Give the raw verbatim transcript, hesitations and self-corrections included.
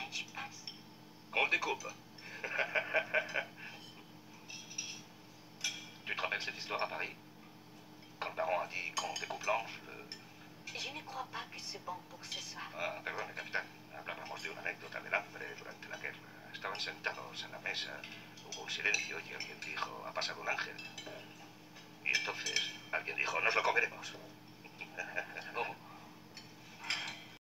j'y passe. On le découpe. Tu te rappelles cette histoire à Paris? Quand le baron a dit qu'on découpe l'ange, le... Je ne crois pas que c'est bon pour ce soir. Ah, perdone, capitán. Hablábamos de una anécdota del hambre durante la guerra. Estaban sentados en la mesa, hubo un silencio y alguien dijo, ha pasado un ángel. Y entonces alguien dijo, nos lo comeremos. Oh.